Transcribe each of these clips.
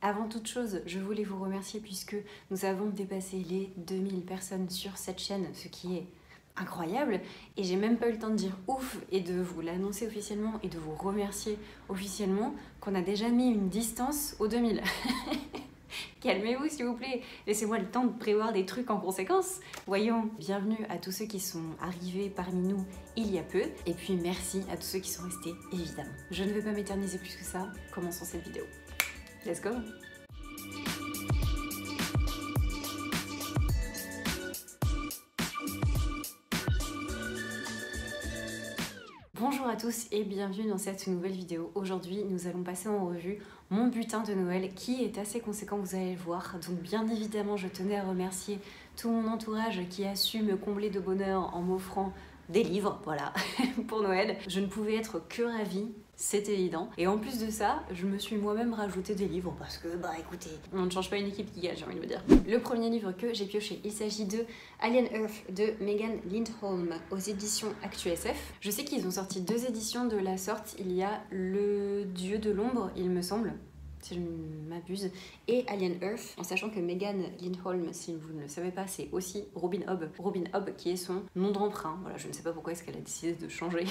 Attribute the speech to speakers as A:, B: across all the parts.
A: Avant toute chose, je voulais vous remercier puisque nous avons dépassé les 2000 personnes sur cette chaîne, ce qui est incroyable. Et j'ai même pas eu le temps de dire ouf et de vous l'annoncer officiellement et de vous remercier officiellement qu'on a déjà mis une distance aux 2000. Calmez-vous s'il vous plaît, laissez-moi le temps de prévoir des trucs en conséquence. Voyons, bienvenue à tous ceux qui sont arrivés parmi nous il y a peu. Et puis merci à tous ceux qui sont restés, évidemment. Je ne vais pas m'éterniser plus que ça, commençons cette vidéo. Let's go! Bonjour à tous et bienvenue dans cette nouvelle vidéo. Aujourd'hui, nous allons passer en revue mon butin de Noël qui est assez conséquent, vous allez le voir. Donc bien évidemment, je tenais à remercier tout mon entourage qui a su me combler de bonheur en m'offrant des livres, voilà, pour Noël. Je ne pouvais être que ravie, c'est évident. Et en plus de ça, je me suis moi-même rajouté des livres parce que, bah écoutez, on ne change pas une équipe qui gagne, j'ai envie de vous dire. Le premier livre que j'ai pioché, il s'agit de Alien Earth de Megan Lindholm aux éditions ActuSF. Je sais qu'ils ont sorti 2 éditions de la sorte. Il y a Le Dieu de l'ombre, il me semble, si je ne m'abuse, et Alien Earth, en sachant que Megan Lindholm, si vous ne le savez pas, c'est aussi Robin Hobb. Robin Hobb qui est son nom d'emprunt. Voilà, je ne sais pas pourquoi est-ce qu'elle a décidé de changer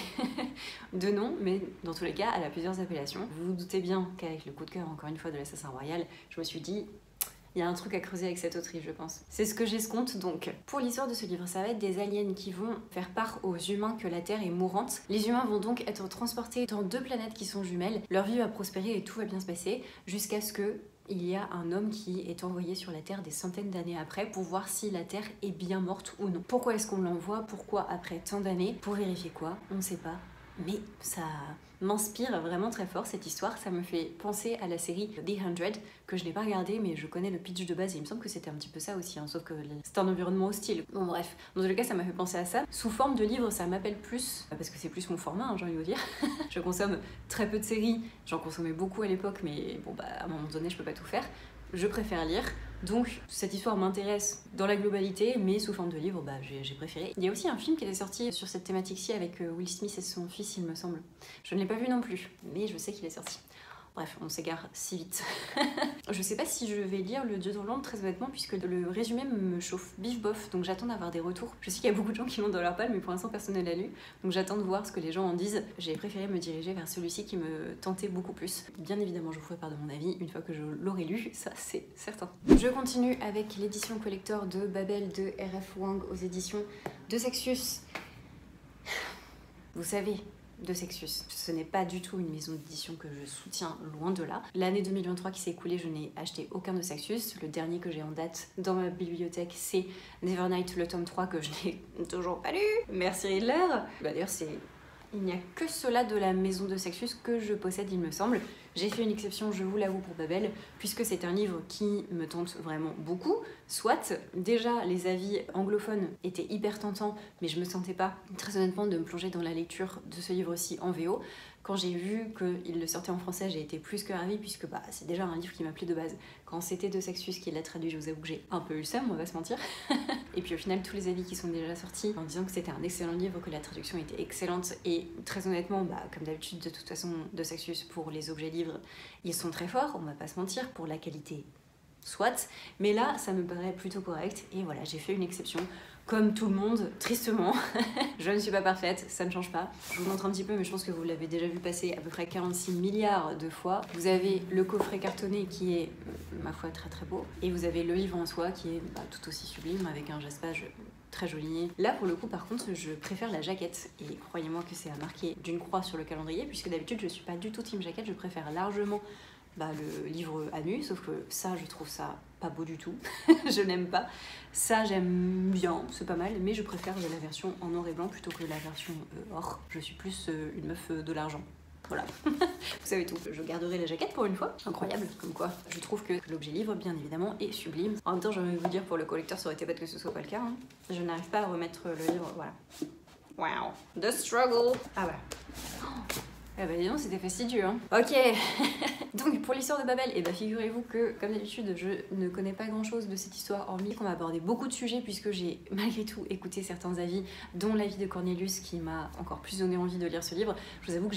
A: de nom, mais dans tous les cas, elle a plusieurs appellations. Vous vous doutez bien qu'avec le coup de cœur, encore une fois, de l'Assassin Royal, je me suis dit... il y a un truc à creuser avec cette autrice, je pense. C'est ce que j'escompte donc. Pour l'histoire de ce livre, ça va être des aliens qui vont faire part aux humains que la Terre est mourante. Les humains vont donc être transportés dans 2 planètes qui sont jumelles. Leur vie va prospérer et tout va bien se passer jusqu'à ce que il y a un homme qui est envoyé sur la Terre des centaines d'années après pour voir si la Terre est bien morte ou non. Pourquoi est-ce qu'on l'envoie? Pourquoi après tant d'années? Pour vérifier quoi? On ne sait pas. Mais ça m'inspire vraiment très fort cette histoire, ça me fait penser à la série The 100 que je n'ai pas regardée mais je connais le pitch de base et il me semble que c'était un petit peu ça aussi, hein, sauf que c'est un environnement hostile. Bon bref, dans tous les cas ça m'a fait penser à ça. Sous forme de livre ça m'appelle plus, parce que c'est plus mon format, hein, j'ai envie de vous dire. Je consomme très peu de séries, j'en consommais beaucoup à l'époque mais bon bah à un moment donné je peux pas tout faire. Je préfère lire, donc cette histoire m'intéresse dans la globalité, mais sous forme de livre, bah, j'ai préféré. Il y a aussi un film qui était sorti sur cette thématique-ci avec Will Smith et son fils, il me semble. Je ne l'ai pas vu non plus, mais je sais qu'il est sorti. Bref, on s'égare si vite. Je sais pas si je vais lire Le Dieu de l'ombre très honnêtement, puisque le résumé me chauffe bif bof, donc j'attends d'avoir des retours. Je sais qu'il y a beaucoup de gens qui l'ont dans leur palle, mais pour l'instant personne ne l'a lu, donc j'attends de voir ce que les gens en disent. J'ai préféré me diriger vers celui-ci qui me tentait beaucoup plus. Bien évidemment, je vous ferai part de mon avis une fois que je l'aurai lu, ça c'est certain. Je continue avec l'édition collector de Babel de R.F. Wang aux éditions de Sextus. Vous savez, de Sextus. Ce n'est pas du tout une maison d'édition que je soutiens, loin de là. L'année 2023 qui s'est écoulée, je n'ai acheté aucun de Sextus. Le dernier que j'ai en date dans ma bibliothèque, c'est Nevernight, le tome 3, que je n'ai toujours pas lu. Merci Riddler. Bah, d'ailleurs, il n'y a que cela de la maison de Sextus que je possède, il me semble. J'ai fait une exception, je vous l'avoue, pour Babel, puisque c'est un livre qui me tente vraiment beaucoup. Soit, déjà, les avis anglophones étaient hyper tentants, mais je me sentais pas, très honnêtement, de me plonger dans la lecture de ce livre-ci en VO. Quand j'ai vu qu'il le sortait en français, j'ai été plus que ravie, puisque bah, c'est déjà un livre qui m'appelait de base. Quand c'était de Sextus qui l'a traduit, je vous avoue que j'ai un peu eu le seum, on va se mentir. Et puis au final, tous les avis qui sont déjà sortis, en disant que c'était un excellent livre, que la traduction était excellente, et très honnêtement, bah, comme d'habitude, de toute façon, de Sextus, pour les objets livres, ils sont très forts, on va pas se mentir, pour la qualité, soit. Mais là, ça me paraît plutôt correct, et voilà, j'ai fait une exception. Comme tout le monde, tristement, je ne suis pas parfaite, ça ne change pas. Je vous montre un petit peu, mais je pense que vous l'avez déjà vu passer à peu près 46 milliards de fois. Vous avez le coffret cartonné qui est, ma foi, très très beau. Et vous avez le livre en soi qui est bah, tout aussi sublime, avec un jaspage très joli. Là, pour le coup, par contre, je préfère la jaquette. Et croyez-moi que c'est à marquer d'une croix sur le calendrier, puisque d'habitude, je suis pas du tout team jaquette, je préfère largement bah, le livre à nu, sauf que ça, je trouve ça pas beau du tout. Je n'aime pas. Ça, j'aime bien, c'est pas mal, mais je préfère la version en noir et blanc plutôt que la version or. Je suis plus une meuf de l'argent. Voilà, vous savez tout. Je garderai la jaquette pour une fois. Incroyable, comme quoi. Je trouve que l'objet livre, bien évidemment, est sublime. En même temps, j'ai envie de vous dire, pour le collecteur, ça aurait été bête que ce soit pas le cas. Hein. Je n'arrive pas à remettre le livre, voilà. Wow, the struggle. Ah voilà. Oh. Eh ben dis donc, c'était fastidieux, hein. Ok. Donc pour l'histoire de Babel, et bah figurez-vous que, comme d'habitude, je ne connais pas grand-chose de cette histoire, hormis qu'on va aborder beaucoup de sujets, puisque j'ai malgré tout écouté certains avis, dont l'avis de Cornelius, qui m'a encore plus donné envie de lire ce livre. Je vous avoue que j'ai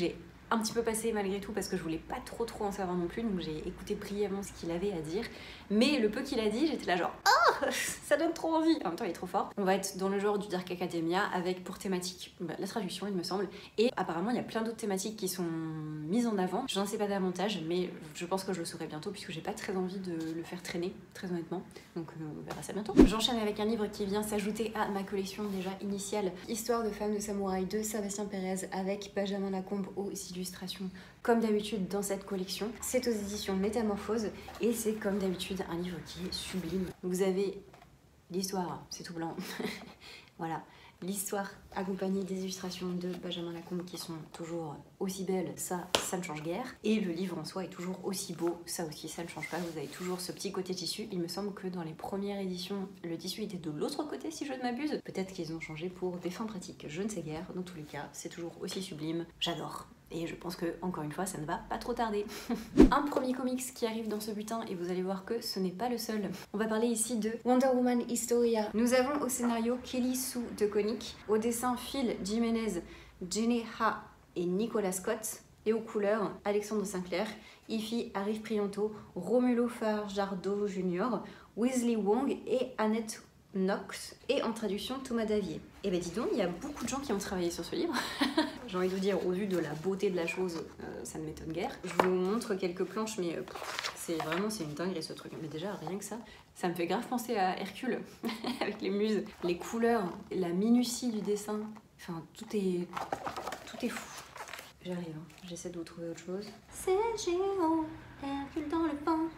A: un petit peu passé malgré tout parce que je voulais pas trop en savoir non plus, donc j'ai écouté brièvement ce qu'il avait à dire. Mais le peu qu'il a dit, j'étais là genre oh, ça donne trop envie. En même temps, il est trop fort. On va être dans le genre du Dark Academia avec pour thématique la traduction, il me semble. Et apparemment, il y a plein d'autres thématiques qui sont mises en avant. Je n'en sais pas davantage, mais je pense que je le saurai bientôt puisque j'ai pas très envie de le faire traîner, très honnêtement. Donc on verra ça bientôt. J'enchaîne avec un livre qui vient s'ajouter à ma collection déjà initiale, Histoire de femme de samouraï de Sébastien Pérez avec Benjamin Lacombe aux illustrations comme d'habitude dans cette collection. C'est aux éditions Métamorphose et c'est comme d'habitude un livre qui est sublime. Vous avez l'histoire, c'est tout blanc, voilà. L'histoire accompagnée des illustrations de Benjamin Lacombe qui sont toujours aussi belles, ça ne change guère. Et le livre en soi est toujours aussi beau, ça aussi ça ne change pas, vous avez toujours ce petit côté tissu. Il me semble que dans les premières éditions, le tissu était de l'autre côté si je ne m'abuse. Peut-être qu'ils ont changé pour des fins pratiques, je ne sais guère. Dans tous les cas, c'est toujours aussi sublime, j'adore. Et je pense que, encore une fois, ça ne va pas trop tarder. Un premier comics qui arrive dans ce butin et vous allez voir que ce n'est pas le seul. On va parler ici de Wonder Woman Historia. Nous avons au scénario Kelly Sue DeConnick, au dessin Phil Jiménez, Jenny Ha et Nicolas Scott, et aux couleurs Alexandre Sinclair, Ify Arif Prianto, Romulo Fajardo Jr., Weasley Wong et Annette Knox, et en traduction Thomas Davier. Et ben dis donc, il y a beaucoup de gens qui ont travaillé sur ce livre. J'ai envie de vous dire, au vu de la beauté de la chose, ça ne m'étonne guère. Je vous montre quelques planches, mais c'est une dinguerie ce truc. Mais déjà, rien que ça me fait grave penser à Hercule, avec les muses. Les couleurs, la minutie du dessin, enfin tout est fou. J'arrive, hein. J'essaie de vous trouver autre chose. C'est géant, Hercule dans le vent.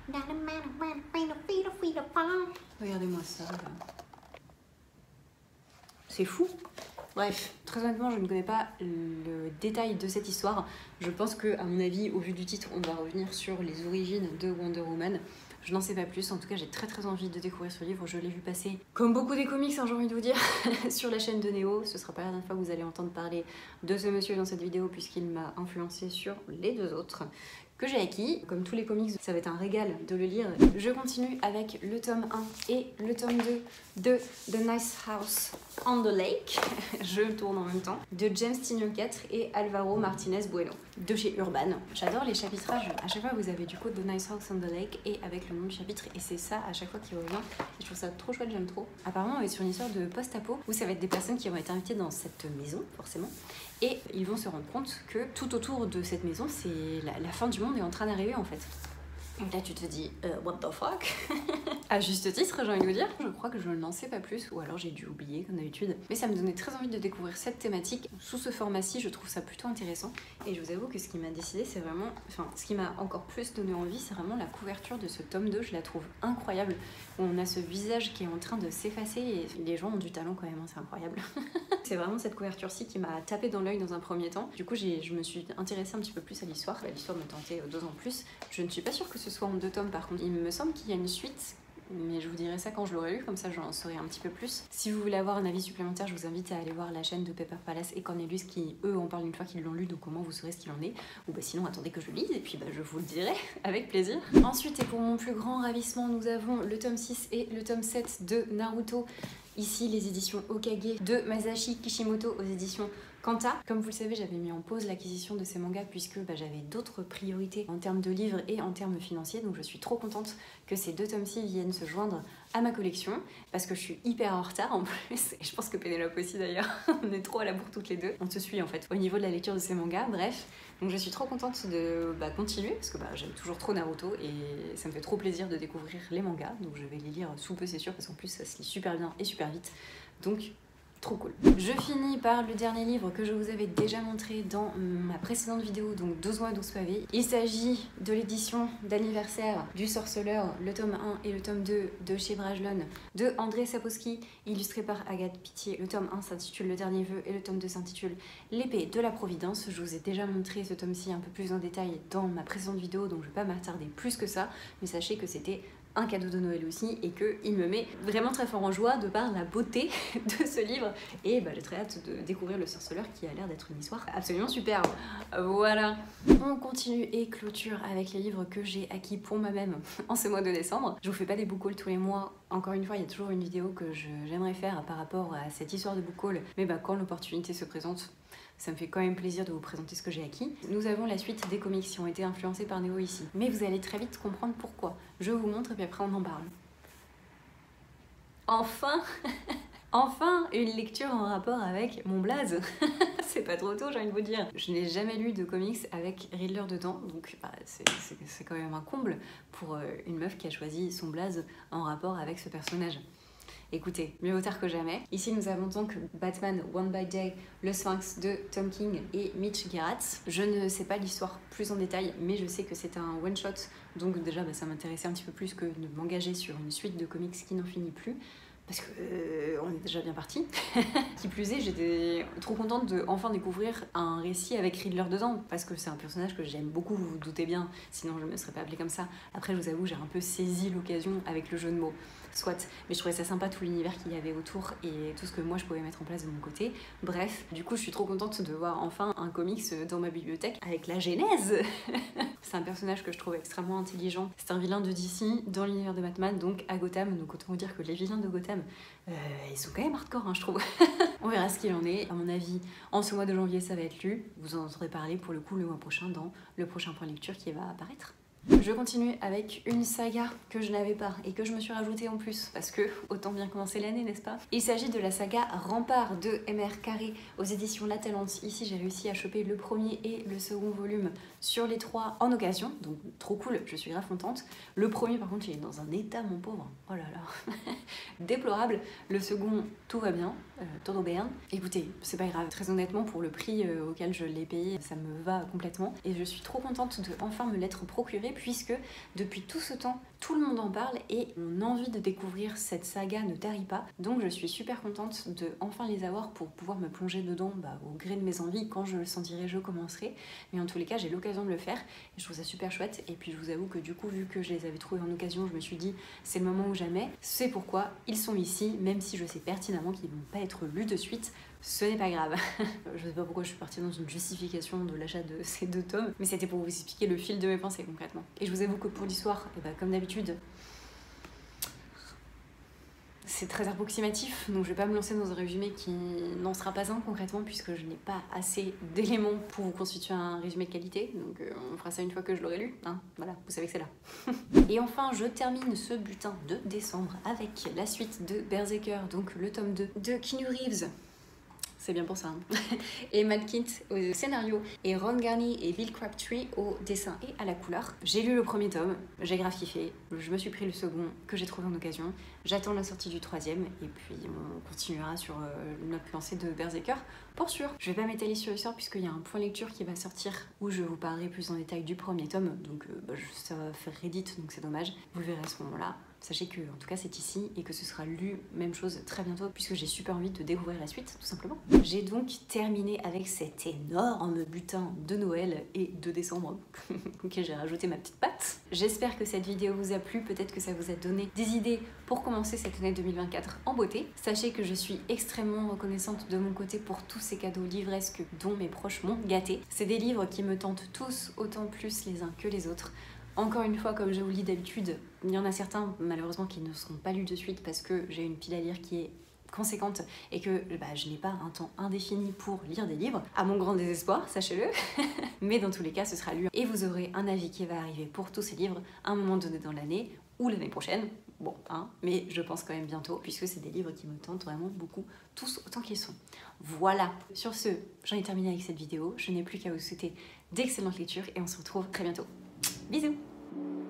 A: Regardez-moi ça. Là. C'est fou. Bref, très honnêtement, je ne connais pas le détail de cette histoire. Je pense que, à mon avis, au vu du titre, on va revenir sur les origines de Wonder Woman. Je n'en sais pas plus, en tout cas j'ai très envie de découvrir ce livre, je l'ai vu passer, comme beaucoup des comics, hein, j'ai envie de vous dire, sur la chaîne de Néo. Ce sera pas la dernière fois que vous allez entendre parler de ce monsieur dans cette vidéo puisqu'il m'a influencé sur les deux autres que j'ai acquis. Comme tous les comics, ça va être un régal de le lire. Je continue avec le tome 1 et le tome 2 de The Nice House on the Lake, je tourne en même temps, de James Tynion IV et Alvaro Martinez Bueno, de chez Urban. J'adore les chapitrages, à chaque fois vous avez du coup The Nice House on the Lake et avec le nom du chapitre, et c'est ça à chaque fois qui revient, et je trouve ça trop chouette, j'aime trop. Apparemment on est sur une histoire de post-apo, où ça va être des personnes qui vont être invitées dans cette maison, forcément, et ils vont se rendre compte que tout autour de cette maison, c'est la fin du monde est en train d'arriver en fait. Et là tu te dis what the fuck. À juste titre, j'ai envie de vous dire. Je crois que je n'en sais pas plus, ou alors j'ai dû oublier comme d'habitude. Mais ça me donnait très envie de découvrir cette thématique sous ce format-ci. Je trouve ça plutôt intéressant. Et je vous avoue que ce qui m'a décidé, c'est vraiment, enfin, ce qui m'a encore plus donné envie, c'est vraiment la couverture de ce tome 2. Je la trouve incroyable. On a ce visage qui est en train de s'effacer et les gens ont du talent quand même, hein, c'est incroyable. C'est vraiment cette couverture-ci qui m'a tapé dans l'œil dans un premier temps. Du coup, je me suis intéressée un petit peu plus à l'histoire. L'histoire me tentait 2 ans plus. Je ne suis pas sûre que ce soit en 2 tomes par contre. Il me semble qu'il y a une suite, mais je vous dirai ça quand je l'aurai lu, comme ça j'en saurai un petit peu plus. Si vous voulez avoir un avis supplémentaire, je vous invite à aller voir la chaîne de Pepper Palace et Cornelius qui, eux, en parlent une fois qu'ils l'ont lu, donc au moins vous saurez ce qu'il en est. Ou bah sinon, attendez que je lise et puis bah, je vous le dirai avec plaisir. Ensuite, et pour mon plus grand ravissement, nous avons le tome 6 et le tome 7 de Naruto. Ici, les éditions Okage de Masashi Kishimoto aux éditions Kanta. Comme vous le savez, j'avais mis en pause l'acquisition de ces mangas puisque j'avais d'autres priorités en termes de livres et en termes financiers. Donc je suis trop contente que ces 2 tomes-ci viennent se joindre à ma collection parce que je suis hyper en retard en plus. Et je pense que Pénélope aussi d'ailleurs. On est trop à la bourre toutes les deux. On se suit en fait au niveau de la lecture de ces mangas. Bref, donc je suis trop contente de continuer parce que j'aime toujours trop Naruto et ça me fait trop plaisir de découvrir les mangas. Donc je vais les lire sous peu, c'est sûr, parce qu'en plus ça se lit super bien et super vite. Donc trop cool. Je finis par le dernier livre que je vous avais déjà montré dans ma précédente vidéo, donc 12 mois 12 pavés. Il s'agit de l'édition d'anniversaire du Sorceleur, le tome 1 et le tome 2 de chez Brajlon, de André Sapkowski, illustré par Agathe Pitié. Le tome 1 s'intitule Le Dernier Vœu et le tome 2 s'intitule L'Épée de la Providence. Je vous ai déjà montré ce tome-ci un peu plus en détail dans ma précédente vidéo, donc je vais pas m'attarder plus que ça, mais sachez que c'était un cadeau de Noël aussi et qu'il me met vraiment très fort en joie de par la beauté de ce livre et j'ai très hâte de découvrir le Sorceleur qui a l'air d'être une histoire absolument superbe. Voilà. On continue et clôture avec les livres que j'ai acquis pour moi-même en ce mois de décembre. Je vous fais pas des book hauls tous les mois. Encore une fois, il y a toujours une vidéo que j'aimerais faire par rapport à cette histoire de book haul, mais quand l'opportunité se présente, ça me fait quand même plaisir de vous présenter ce que j'ai acquis. Nous avons la suite des comics qui ont été influencés par Néo ici. Mais vous allez très vite comprendre pourquoi. Je vous montre et puis après on en parle. Enfin enfin une lecture en rapport avec mon blaze. C'est pas trop tôt, j'ai envie de vous dire. Je n'ai jamais lu de comics avec Riddler dedans, donc c'est quand même un comble pour une meuf qui a choisi son blaze en rapport avec ce personnage. Écoutez, mieux vaut tard que jamais. Ici, nous avons donc Batman One by Day, le Sphinx de Tom King et Mitch Gerads. Je ne sais pas l'histoire plus en détail, mais je sais que c'est un one-shot, donc déjà ça m'intéressait un petit peu plus que de m'engager sur une suite de comics qui n'en finit plus. Parce que on est déjà bien parti. Qui plus est, j'étais trop contente de enfin découvrir un récit avec Riddler dedans, parce que c'est un personnage que j'aime beaucoup, vous vous doutez bien, sinon je me serais pas appelée comme ça. Après, je vous avoue, j'ai un peu saisi l'occasion avec le jeu de mots. Soit, mais je trouvais ça sympa tout l'univers qu'il y avait autour et tout ce que moi je pouvais mettre en place de mon côté. Bref, du coup je suis trop contente de voir enfin un comics dans ma bibliothèque avec la genèse. C'est un personnage que je trouve extrêmement intelligent. C'est un vilain de DC dans l'univers de Batman, donc à Gotham. Donc autant vous dire que les vilains de Gotham, ils sont quand même hardcore, hein, je trouve. On verra ce qu'il en est. À mon avis, en ce mois de janvier, ça va être lu. Vous en entendrez parler pour le coup le mois prochain dans le prochain point lecture qui va apparaître. Je continue avec une saga que je n'avais pas et que je me suis rajoutée en plus parce que autant bien commencer l'année, n'est-ce pas? Il s'agit de la saga Rempart de M.R. Carré aux éditions La Talente. Ici, j'ai réussi à choper le premier et le second volume sur les trois en occasion, donc trop cool, je suis grave contente. Le premier, par contre, il est dans un état, mon pauvre, oh là là, déplorable. Le second, tout va bien, todo bien. Écoutez, c'est pas grave, très honnêtement, pour le prix auquel je l'ai payé, ça me va complètement et je suis trop contente de enfin me l'être procuré, puisque depuis tout ce temps, tout le monde en parle et mon envie de découvrir cette saga ne tarit pas. Donc je suis super contente de enfin les avoir pour pouvoir me plonger dedans au gré de mes envies. Quand je le sentirai, je commencerai. Mais en tous les cas, j'ai l'occasion de le faire et je trouve ça super chouette. Et puis je vous avoue que du coup, vu que je les avais trouvés en occasion, je me suis dit c'est le moment ou jamais. C'est pourquoi ils sont ici, même si je sais pertinemment qu'ils vont pas être lus de suite. Ce n'est pas grave. Je sais pas pourquoi je suis partie dans une justification de l'achat de ces deux tomes, mais c'était pour vous expliquer le fil de mes pensées concrètement. Et je vous avoue que pour l'histoire, comme d'habitude, c'est très approximatif, donc je vais pas me lancer dans un résumé qui n'en sera pas un concrètement, puisque je n'ai pas assez d'éléments pour vous constituer un résumé de qualité, donc on fera ça une fois que je l'aurai lu, hein, voilà, vous savez que c'est là. Et enfin, je termine ce butin de décembre avec la suite de Berserker, donc le tome 2 de Keanu Reeves. C'est bien pour ça. Hein. Et Matt Kindt au scénario, et Ron Garney et Bill Crabtree au dessin et à la couleur. J'ai lu le premier tome, j'ai grave kiffé. Je me suis pris le second que j'ai trouvé en occasion. J'attends la sortie du troisième et puis on continuera sur notre lancée de Berserker pour sûr. Je vais pas m'étaler sur l'histoire puisqu'il y a un point lecture qui va sortir où je vous parlerai plus en détail du premier tome. Donc ça va faire Reddit, donc c'est dommage. Vous le verrez à ce moment-là. Sachez que en tout cas c'est ici et que ce sera lu, même chose, très bientôt puisque j'ai super envie de découvrir la suite tout simplement. J'ai donc terminé avec cet énorme butin de Noël et de décembre. Ok, j'ai rajouté ma petite patte. J'espère que cette vidéo vous a plu, peut-être que ça vous a donné des idées pour commencer cette année 2024 en beauté. Sachez que je suis extrêmement reconnaissante de mon côté pour tous ces cadeaux livresques dont mes proches m'ont gâté. C'est des livres qui me tentent tous autant plus les uns que les autres. Encore une fois, comme je vous le dis d'habitude, il y en a certains malheureusement qui ne seront pas lus de suite parce que j'ai une pile à lire qui est conséquente et que je n'ai pas un temps indéfini pour lire des livres, à mon grand désespoir, sachez-le. Mais dans tous les cas, ce sera lu et vous aurez un avis qui va arriver pour tous ces livres à un moment donné dans l'année ou l'année prochaine. Bon, hein, mais je pense quand même bientôt, puisque c'est des livres qui me tentent vraiment beaucoup, tous autant qu'ils sont. Voilà, sur ce, j'en ai terminé avec cette vidéo. Je n'ai plus qu'à vous souhaiter d'excellentes lectures et on se retrouve très bientôt. Bisous!